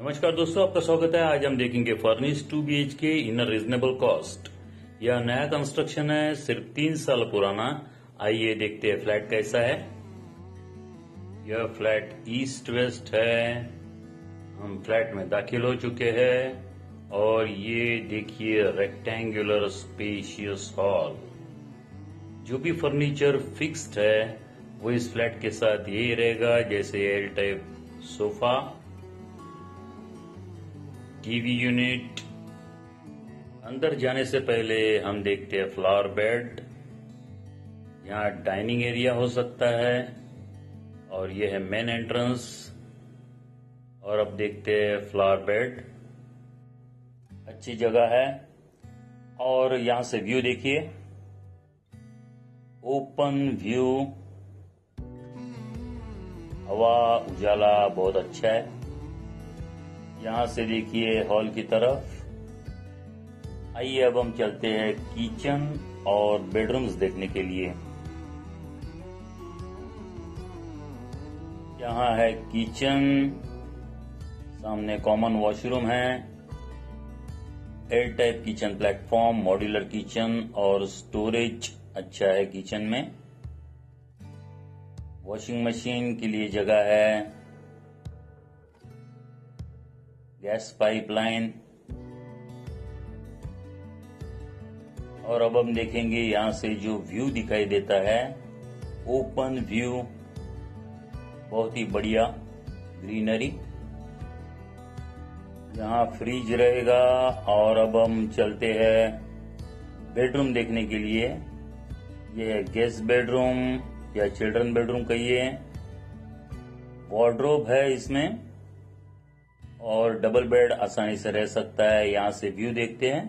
नमस्कार दोस्तों, आपका स्वागत है। आज हम देखेंगे furnish 2 BHK in reasonable cost. यह नया कंस्ट्रक्शन है, सिर्फ 3 साल पुराना। आइए देखते हैं फ्लैट कैसा है। यह फ्लैट ईस्ट वेस्ट है। हम फ्लैट में दाखिल हो चुके हैं और ये देखिए रेक्टेंगुलर स्पेशियस हॉल। जो भी फर्नीचर फिक्स्ड है वो इस फ्लैट के साथ यही रहेगा, जैसे L type sofa, TV unit. अंदर जाने से पहले हम देखते हैं फ्लावर बेड। यहाँ डाइनिंग एरिया हो सकता है और यह है मेन एंट्रेंस। और अब देखते हैं फ्लावर बेड। अच्छी जगह है और यहां से व्यू देखिए, ओपन व्यू, हवा उजाला बहुत अच्छा है। यहां से देखिए हॉल की तरफ। आइए अब हम चलते हैं किचन और बेडरूम्स देखने के लिए। यहाँ है किचन, सामने कॉमन वॉशरूम है, air type kitchen platform, modular kitchen और स्टोरेज अच्छा है किचन में। वॉशिंग मशीन के लिए जगह है, गैस पाइपलाइन। और अब हम देखेंगे यहां से जो व्यू दिखाई देता है, ओपन व्यू, बहुत ही बढ़िया ग्रीनरी। यहां फ्रिज रहेगा। और अब हम चलते हैं बेडरूम देखने के लिए। यह है गेस्ट बेडरूम या चिल्ड्रन बेडरूम कहिए। वार्डरोब है इसमें और डबल बेड आसानी से रह सकता है। यहां से व्यू देखते हैं,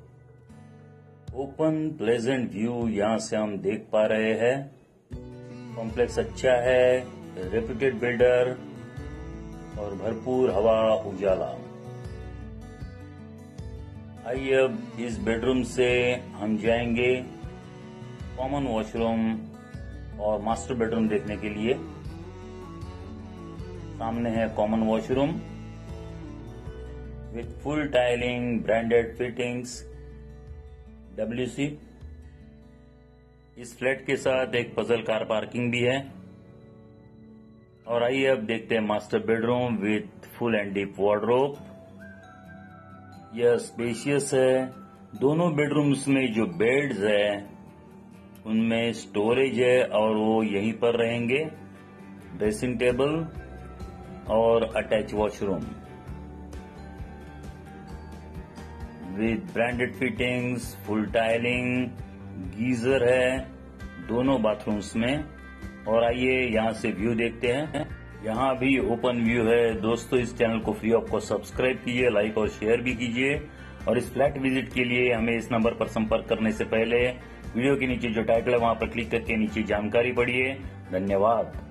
ओपन प्लेजेंट व्यू यहां से हम देख पा रहे हैं। कॉम्प्लेक्स अच्छा है, रेप्यूटेड बिल्डर और भरपूर हवा उजाला। आइए अब इस बेडरूम से हम जाएंगे कॉमन वॉशरूम और मास्टर बेडरूम देखने के लिए। सामने है common washroom with full tiling, branded fittings, WC। इस फ्लैट के साथ एक पजल कार पार्किंग भी है। और आइए अब देखते हैं master bedroom with full and deep wardrobe. यह स्पेशियस है। दोनों बेडरूम्स में जो बेड्स है उनमें स्टोरेज है और वो यहीं पर रहेंगे। ड्रेसिंग टेबल और attach washroom with branded fittings, full tiling, geyser है दोनों बाथरूम्स में। और आइए यहां से व्यू देखते हैं। यहां भी ओपन व्यू है। दोस्तों, इस चैनल को फ्री ऑफ कॉस्ट सब्सक्राइब कीजिए, लाइक और शेयर भी कीजिए। और इस फ्लैट विजिट के लिए हमें इस नंबर पर संपर्क करने से पहले वीडियो के नीचे जो टाइटल है वहां पर क्लिक करके नीचे जानकारी पढ़िए। धन्यवाद।